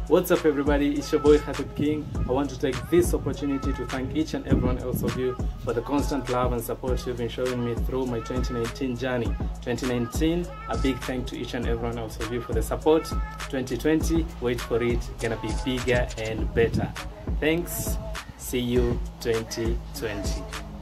What's up everybody, it's your boy Khatib King. I want to take this opportunity to thank each and every one else of you for the constant love and support you've been showing me through my 2019 journey. 2019, a big thank to each and every one else of you for the support. 2020, wait for it, gonna be bigger and better. Thanks, see you 2020.